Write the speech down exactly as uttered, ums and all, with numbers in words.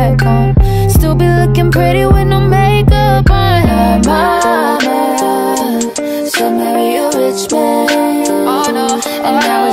back home. Still be looking pretty with no makeup on. My mama said marry a rich man. Oh no, and now